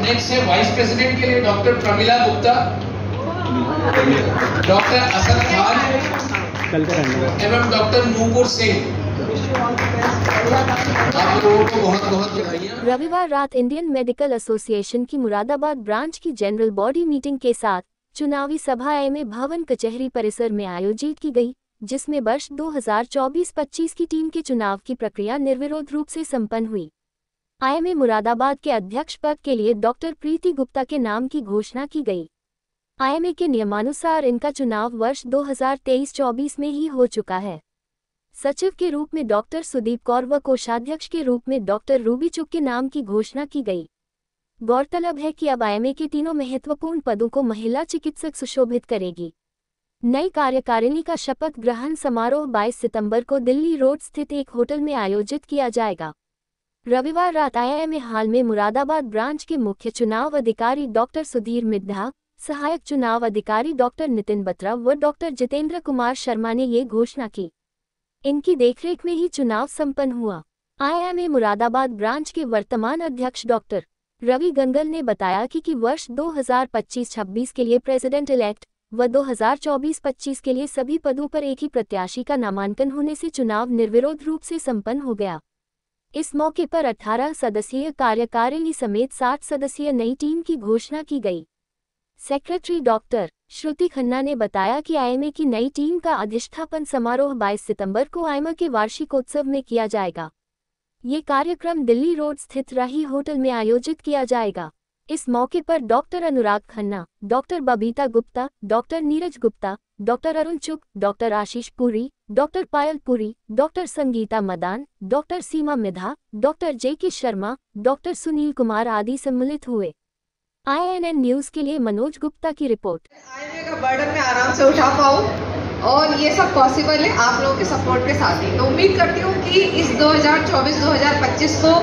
Next है vice president के लिए डॉक्टर प्रमिला गुप्ता, डॉक्टर असद खान एवं डॉक्टर नूपुर सिंह। आप लोगों को बहुत बहुत बधाइयां। रविवार रात इंडियन मेडिकल एसोसिएशन की मुरादाबाद ब्रांच की जनरल बॉडी मीटिंग के साथ चुनावी सभा आईएमए भवन कचहरी परिसर में आयोजित की गई, जिसमें वर्ष 2024-25 की टीम के चुनाव की प्रक्रिया निर्विरोध रूप से संपन्न हुई। आईएमए मुरादाबाद के अध्यक्ष पद के लिए डॉक्टर प्रीति गुप्ता के नाम की घोषणा की गई। आईएमए के नियमानुसार इनका चुनाव वर्ष 2023-24 में ही हो चुका है। सचिव के रूप में डॉक्टर सुदीप कौर व कोषाध्यक्ष के रूप में डॉक्टर रूबी चुग के नाम की घोषणा की गई। गौरतलब है कि अब आईएमए के तीनों महत्वपूर्ण पदों को महिला चिकित्सक सुशोभित करेगी। नई कार्यकारिणी का शपथ ग्रहण समारोह 22 सितंबर को दिल्ली रोड स्थित एक होटल में आयोजित किया जाएगा। रविवार रात आईएमए हाल में मुरादाबाद ब्रांच के मुख्य चुनाव अधिकारी डॉक्टर सुधीर मिद्धा, सहायक चुनाव अधिकारी डॉक्टर नितिन बत्रा व डॉक्टर जितेंद्र कुमार शर्मा ने ये घोषणा की। इनकी देखरेख में ही चुनाव संपन्न हुआ। आईएमए मुरादाबाद ब्रांच के वर्तमान अध्यक्ष डॉक्टर रवि गंगल ने बताया कि वर्ष 2025-26 के लिए प्रेसिडेंट इलेक्ट व 2024-25 के लिए सभी पदों पर एक ही प्रत्याशी का नामांकन होने से चुनाव निर्विरोध रूप से संपन्न हो गया। इस मौके पर 18 सदस्यीय कार्यकारिणी समेत 60 सदस्यीय नई टीम की घोषणा की गई। सेक्रेटरी डॉक्टर श्रुति खन्ना ने बताया कि आईएमए की नई टीम का अधिष्ठापन समारोह 22 सितंबर को आईएमए के वार्षिकोत्सव में किया जाएगा। ये कार्यक्रम दिल्ली रोड स्थित राही होटल में आयोजित किया जाएगा। इस मौके पर doctor Anurag Khanna, doctor Babita Gupta, doctor Neeraj Gupta, doctor Arun Chugh, doctor Ashish Puri, doctor Payal Puri, doctor Sangeeta Madan, doctor Seema Midha, doctor JK Sharma, doctor Sunil Kumar आदि सम्मिलित हुए। INN न्यूज के लिए मनोज गुप्ता की रिपोर्ट। आईएमए का बर्डन मैं आराम से उठा पाऊँ और ये सब पॉसिबल है आप लोगों के सपोर्ट के साथ ही। तो उम्मीद करती हूँ कि इस 2024-2025 को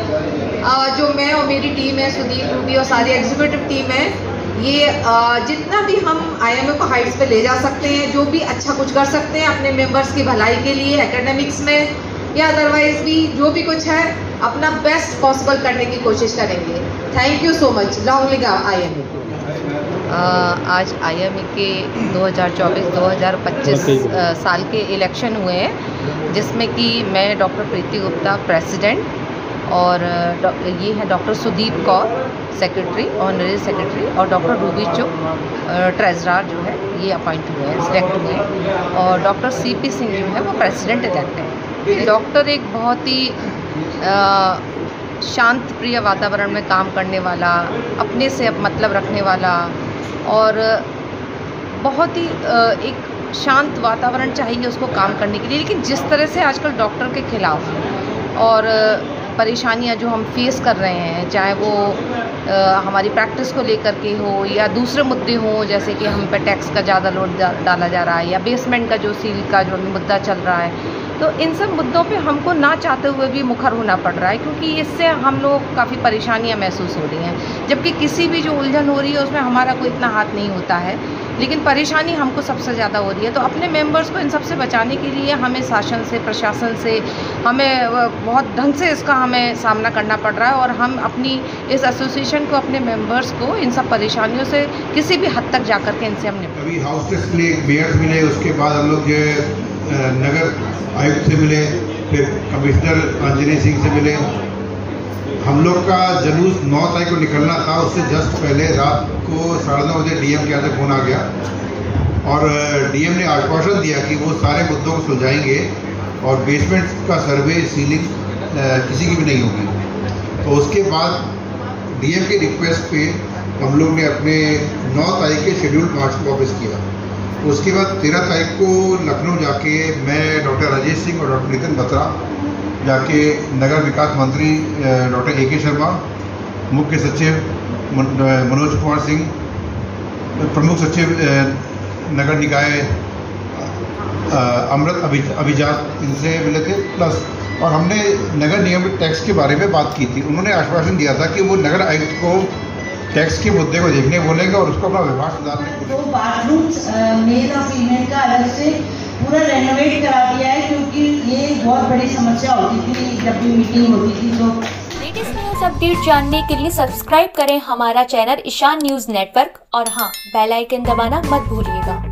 जो मैं और मेरी टीम है, सुदीप, रूबी और सारी एग्जीक्यूटिव टीम है, ये जितना भी हम आईएमए को हाइट्स पे ले जा सकते हैं, जो भी अच्छा कुछ कर सकते हैं अपने मेंबर्स की भलाई के लिए, एकेडमिक्स में या अदरवाइज भी जो भी कुछ है, अपना बेस्ट पॉसिबल करने की कोशिश करेंगे। Thank you so much. Long live IMA. आज आईएमए के 2024-2025 साल के इलेक्शन हुए हैं, जिसमें कि मैं डॉक्टर प्रीति गुप्ता प्रेसिडेंट और ये है doctor Sudeep Kaur secretary, honorary secretary, और डॉक्टर रूबी चुग ट्रेजरर जो है ये अपॉइंट हुए हैं, सिलेक्ट हुए हैं, और डॉक्टर CP सिंह जो है वो प्रेसिडेंट इलेक्ट है। डॉक्टर एक बहुत ही शांत प्रिय वातावरण में काम करने वाला, अपने से मतलब रखने वाला, और बहुत ही एक शांत वातावरण चाहिए उसको काम करने के लिए। लेकिन जिस तरह से आजकल डॉक्टर के खिलाफ और परेशानियां जो हम फेस कर रहे हैं, चाहे वो हमारी प्रैक्टिस को लेकर के हो या दूसरे मुद्दे हों, जैसे कि हम पे टैक्स का ज़्यादा लोड डाला जा रहा है या बेसमेंट का जो सील का जो मुद्दा चल रहा है, तो इन सब मुद्दों पे हमको ना चाहते हुए भी मुखर होना पड़ रहा है, क्योंकि इससे हम लोग काफ़ी परेशानियां महसूस हो रही हैं। जबकि किसी भी जो उलझन हो रही है उसमें हमारा कोई इतना हाथ नहीं होता है, लेकिन परेशानी हमको सबसे ज़्यादा हो रही है। तो अपने मेंबर्स को इन सब से बचाने के लिए हमें शासन से, प्रशासन से हमें बहुत ढंग से इसका हमें सामना करना पड़ रहा है, और हम अपनी इस एसोसिएशन को, अपने मेंबर्स को इन सब परेशानियों से किसी भी हद तक जाकर के इनसे हमने अभी हाउस टेस्ट के लिए मेयर मिले, उसके बाद हम लोग जो नगर आयुक्त से मिले, फिर कमिश्नर अंजनी सिंह से मिले। हम लोग का जुलूस 9 तारीख को निकलना था, उससे जस्ट पहले रात को 9:30 बजे डीएम के यहाँ से फ़ोन आ गया और डीएम ने आश्वासन दिया कि वो सारे मुद्दों को सुलझाएंगे और बेसमेंट का सर्वे, सीलिंग किसी की भी नहीं होगी। तो उसके बाद डीएम के रिक्वेस्ट पे हम लोग ने अपने 9 तारीख के शेड्यूल मार्च को वापस किया। उसके बाद 13 तारीख को लखनऊ जाके मैं, डॉक्टर राजेश सिंह और डॉक्टर नितिन बत्रा जाके नगर विकास मंत्री डॉक्टर AK शर्मा, मुख्य सचिव मनोज कुमार सिंह, प्रमुख सचिव नगर निकाय अमृत अभिजात, इनसे मिले थे। प्लस और हमने नगर निगम टैक्स के बारे में बात की थी। उन्होंने आश्वासन दिया था कि वो नगर आयुक्त को टैक्स के मुद्दे को देखने बोलेंगे और उसको अपना व्यवहार सुधारने को। तो बाथरूम मेल और फीमेल का अलग से पूरा रेनोवेट करा दिया है, क्योंकि ये बहुत बड़ी समस्या होती थी जब भी मीटिंग होती थी। तो न्यूज अपडेट जानने के लिए सब्सक्राइब करें हमारा चैनल ईशान न्यूज नेटवर्क और हाँ, बेल आइकन दबाना मत भूलिएगा।